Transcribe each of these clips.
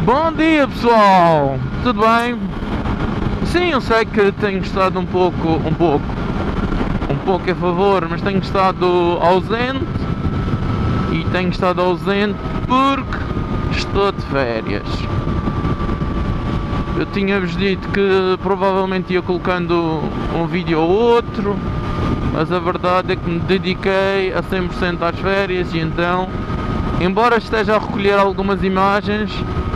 Bom dia, pessoal! Tudo bem? Sim, eu sei que tenho estado um pouco a favor, mas tenho estado ausente. E tenho estado ausente porque estou de férias. Eu tinha-vos dito que provavelmente ia colocando um vídeo ou outro, mas a verdade é que me dediquei a 100% às férias e então, embora esteja a recolher algumas imagens,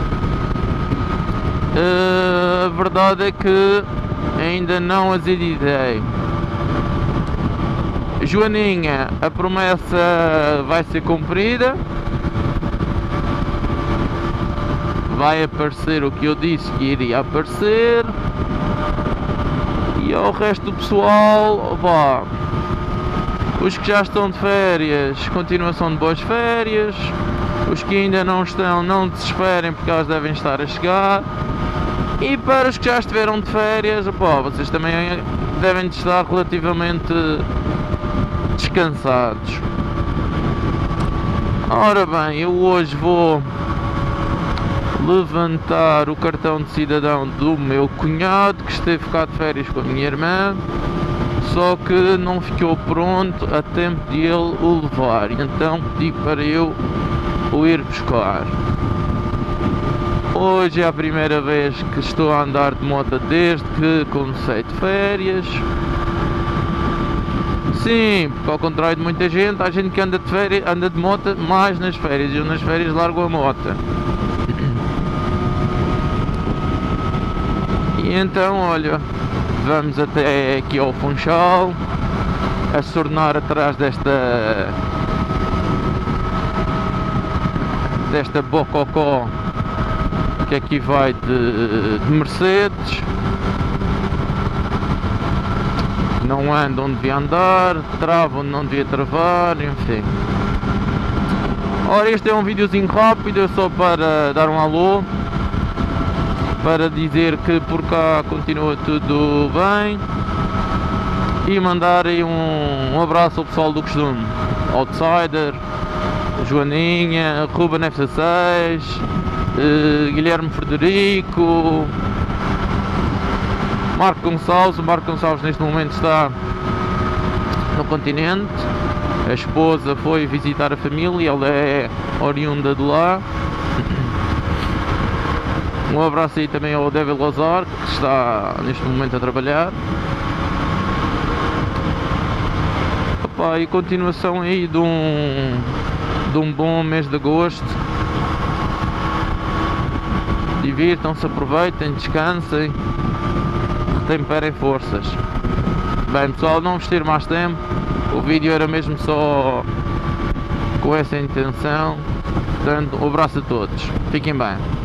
a verdade é que ainda não as editei. Joaninha, a promessa vai ser cumprida. Vai aparecer o que eu disse que iria aparecer. E ao resto do pessoal, opá, os que já estão de férias, continuação de boas férias. Os que ainda não estão, não desesperem porque elas devem estar a chegar. E para os que já estiveram de férias, opá, vocês também devem estar relativamente descansados. Ora bem, eu hoje vou levantar o cartão de cidadão do meu cunhado que esteve cá de férias com a minha irmã, só que não ficou pronto a tempo de ele o levar, então pedi para eu o ir buscar. Hoje é a primeira vez que estou a andar de moto desde que comecei de férias. Sim, porque ao contrário de muita gente, há gente que anda de férias, anda de moto mais nas férias, e eu nas férias largo a moto. E então, olha, vamos até aqui ao Funchal, a sornar atrás desta bococó que aqui vai de Mercedes. Não anda onde devia andar, trava onde não devia travar, enfim. Ora, este é um videozinho rápido, é só para dar um alô, para dizer que por cá continua tudo bem e mandar aí um abraço ao pessoal do costume, Outsider, Joaninha, Ruben F16, Guilherme Frederico, Marco Gonçalves. O Marco Gonçalves neste momento está no continente, a esposa foi visitar a família, ela é oriunda de lá. Um abraço aí também ao David Lazar, que está neste momento a trabalhar. Opa, e continuação aí de um bom mês de agosto. Divirtam-se, aproveitem, descansem, retemperem forças. Bem pessoal, não vos tiro mais tempo, o vídeo era mesmo só com essa intenção. Portanto, um abraço a todos, fiquem bem.